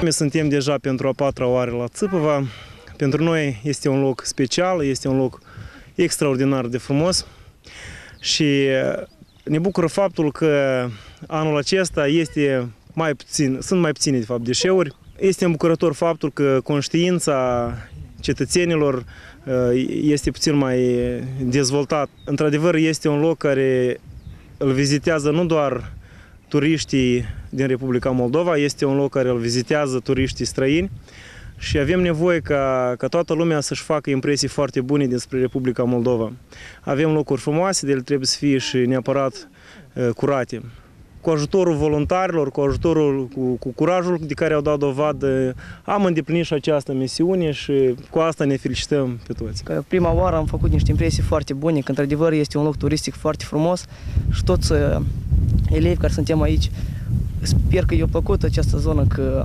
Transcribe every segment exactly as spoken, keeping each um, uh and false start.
Noi suntem deja pentru a patra oară la Țipăva. Pentru noi este un loc special, este un loc extraordinar de frumos și ne bucură faptul că anul acesta este mai puțin, sunt mai puține de fapt deșeuri. Este îmbucurător faptul că conștiința cetățenilor este puțin mai dezvoltat. Într-adevăr, este un loc care îl vizitează nu doar turiștii din Republica Moldova, este un loc care îl vizitează turiștii străini și avem nevoie ca, ca toată lumea să-și facă impresii foarte bune despre Republica Moldova. Avem locuri frumoase, de ele trebuie să fie și neapărat uh, curate. Cu ajutorul voluntarilor, cu ajutorul, cu, cu curajul de care au dat dovadă, am îndeplinit și această misiune și cu asta ne felicităm pe toți. Că prima oară am făcut niște impresii foarte bune, că într-adevăr este un loc turistic foarte frumos și toți uh, elevi care suntem aici, sper că i-a plăcut această zonă, că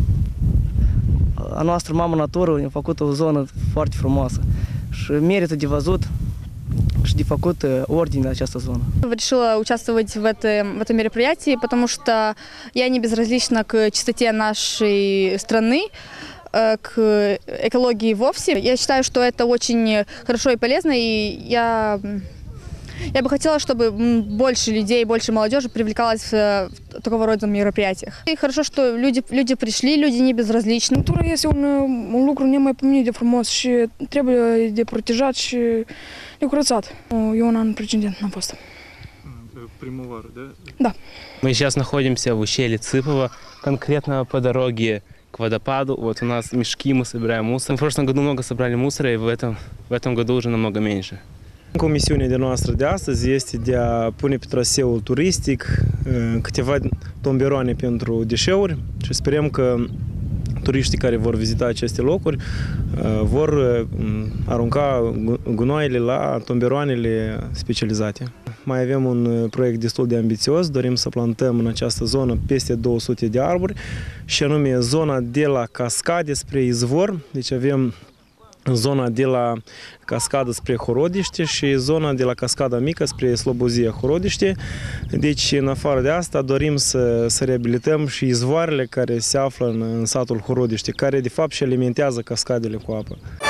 a noastră mamă natură ne-a făcut o zonă foarte frumoasă și merită de văzut și de факут орден на această zonă. Решила участвовать в этом, в этом мероприятии, потому что я не безразлична к чистоте нашей страны, к экологии вовсе. Я считаю, что это очень хорошо и полезно, и я, я бы хотела, чтобы больше людей, больше молодежи привлекалось в такого рода мероприятиях. И хорошо, что люди, люди пришли, люди не безразличны. Natura este un, un lucru nemaipomenit de frumos și trebuie de protejat și de curățat. Eu un an precedent n-am fost. Primăvară, да? Да. Мы сейчас находимся в ущелье Цыпова, конкретно по дороге к водопаду. Вот у нас мешки, мы собираем мусор. В прошлом году много собрали мусора, и в этом, в этом году уже намного меньше. Misiunea de noastră de astăzi este de a pune pe traseul turistic câteva tomberoane pentru deșeuri și sperăm că turiștii care vor vizita aceste locuri vor arunca gunoaiele la tomberoanele specializate. Mai avem un proiect destul de ambițios, dorim să plantăm în această zonă peste două sute de arbori și anume zona de la cascade spre izvor, deci avem zona de la cascadă spre Horodiște și zona de la cascada mică spre Slobozia Horodiște. Deci, în afară de asta, dorim să, să reabilităm și izvoarele care se află în, în satul Horodiște, care de fapt și alimentează cascadele cu apă.